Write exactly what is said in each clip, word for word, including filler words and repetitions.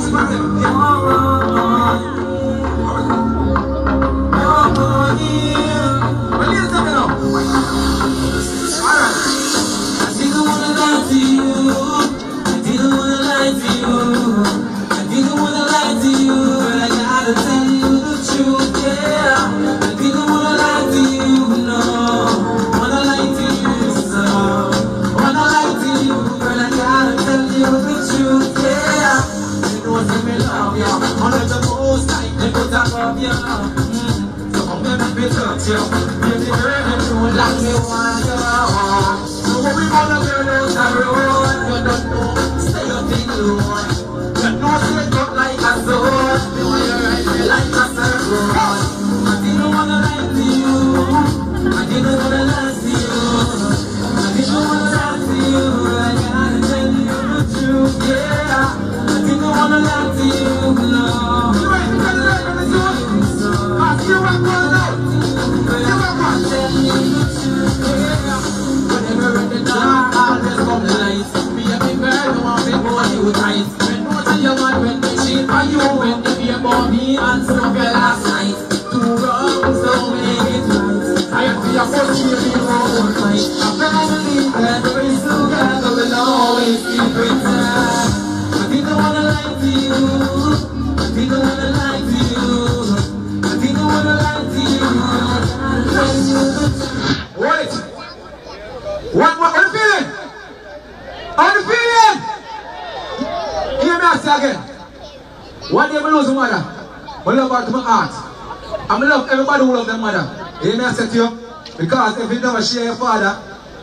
Because if you never share your father,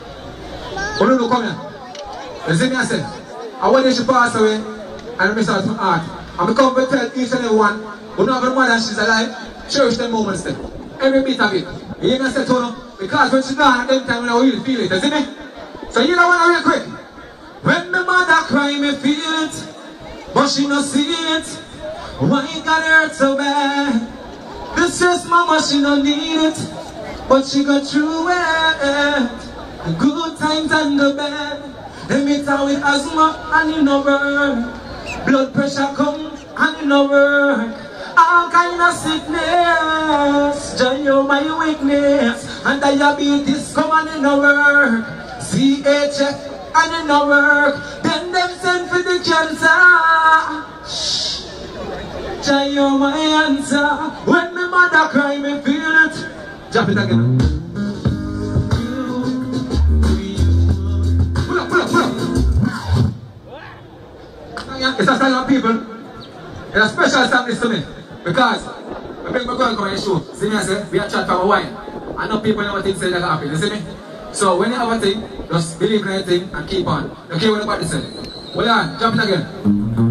you don't come here. You see me I say, I want you to pass away and miss out from art. I'm come to tell each and every one, who know her mother, she's alive, cherish them moments there. Every bit of it. You hear me I say to her, because when she's gone, every time when I really feel it, you see me? So you know what real quick. When my mother cry, me feel it, but she no see it. Why it got hurt so bad? This just mama, she no need it. But she got through it. The good times and the bad. They meet her with asthma and it no work. Blood pressure come and it no work. All kind of sickness, join you my weakness. And diabetes come and it no work. C H F and it no work. Then them send for the cancer. Shh. Join you my answer. When my mother cry, me feel it. Jump it again. Pull up, pull up, pull up. It's a song of people. It's a special song this to me. Because I bring my girl come and show. See me I say, we are chat for a while. I know people never think say that happen. You see me? So when you have a thing, just believe in anything and keep on. Okay, what about this? Hold on, jump it again.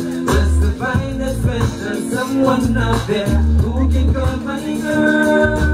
Someone out there who can call my girl.